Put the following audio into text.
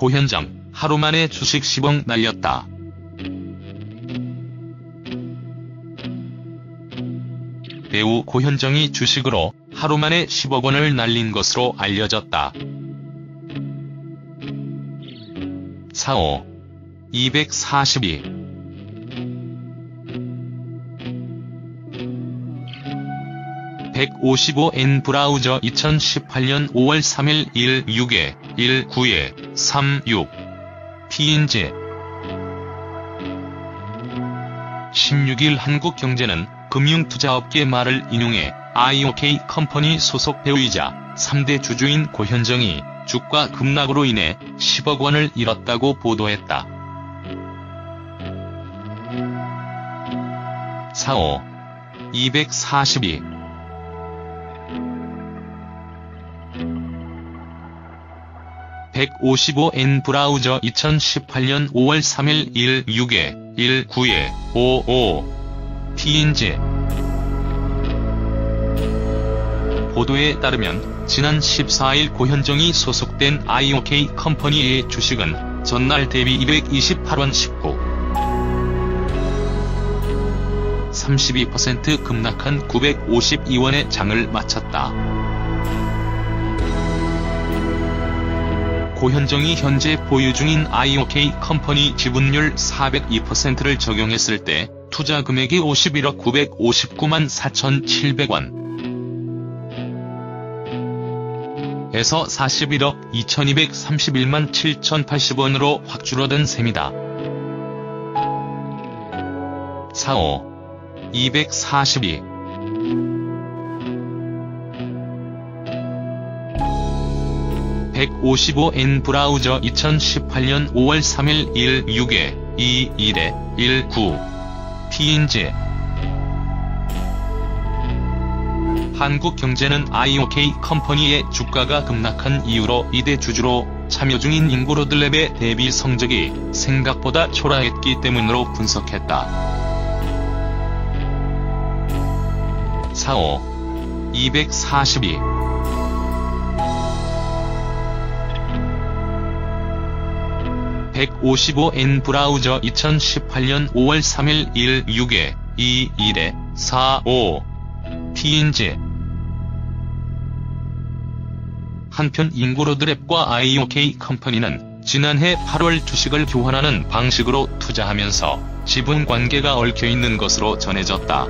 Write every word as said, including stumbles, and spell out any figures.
고현정, 하루 만에 주식 십억 날렸다. 배우 고현정이 주식으로 하루 만에 십억 원을 날린 것으로 알려졌다. 사오 이백사십이 백오십오 엔 브라우저 이천십팔 년 오월 삼일 십육에 십구에 삼십육 티인지 십육 일 한국경제는 금융투자업계 말을 인용해 아이오케이 컴퍼니 소속 배우이자 삼 대 주주인 고현정이 주가 급락으로 인해 십억 원을 잃었다고 보도했다. 사오 이백사십이 백오십오 엔 브라우저 이천십팔 년 오월 삼일 십육에 십구에 오십오 티인지 보도에 따르면 지난 십사일 고현정이 소속된 아이오케이 컴퍼니의 주식은 전날 대비 이백이십팔 원 십구 삼십이 퍼센트 급락한 구백오십이 원에 장을 마쳤다. 고현정이 현재 보유 중인 아이오케이 컴퍼니 지분율 사백이 퍼센트를 적용했을 때 투자 금액이 오십일억 구백오십구만 사천칠백 원 에서 사십일억 이천이백삼십일만 칠천팔십 원으로 확 줄어든 셈이다. 사오 이백사십이 백오십오 엔 브라우저 이천십팔 년 오월 삼일 십육에 이십일에 십구 티인지 한국경제는 아이오케이 컴퍼니의 주가가 급락한 이유로 이 대 주주로 참여 중인 인고로드랩의 대비 성적이 생각보다 초라했기 때문으로 분석했다. 사오 이백사십이 백오십오 엔 브라우저 이천십팔 년 오월 삼일 십육에 이십일에 사십오 티인지 한편 인고로드랩과 아이오케이 컴퍼니는 지난해 팔월 주식을 교환하는 방식으로 투자하면서 지분 관계가 얽혀있는 것으로 전해졌다.